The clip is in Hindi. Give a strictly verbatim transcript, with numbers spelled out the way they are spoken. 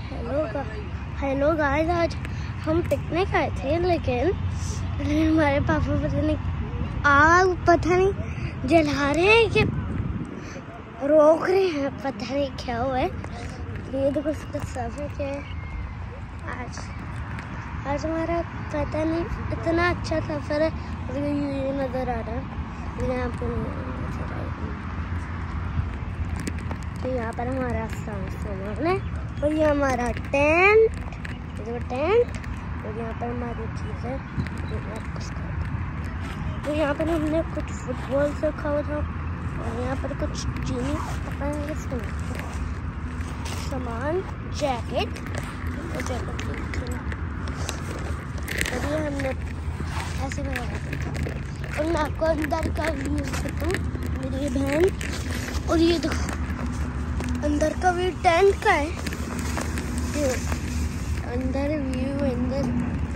हेलो हेलो गाइस, आज हम पिकनिक आए थे, लेकिन हमारे पापा पता नहीं आग पता नहीं जला रहे हैं कि रोक रहे हैं, पता नहीं क्या हुआ है। ये देखो इसका सफ़र क्या है। आज आज हमारा पता नहीं इतना अच्छा सफ़र है। और ये नज़र आ रहा है, यहाँ पर नज़र आ रहा है। तो यहाँ पर हमारा सामान है और ये हमारा टेंट, देखो टेंट। और यहाँ पर हमारी चीज़ें, तो यहाँ पर हमने कुछ फुटबॉल से रखा हुआ था और यहाँ पर कुछ चीनी सामान, जैकेट और जैकेट और ये हमने ऐसे बनाया। और मैं आपको अंदर का व्यू बताऊँ, मेरी ये बहन। और ये देखो अंदर का व्यू टेंट का है, ये अंदर व्यू अंदर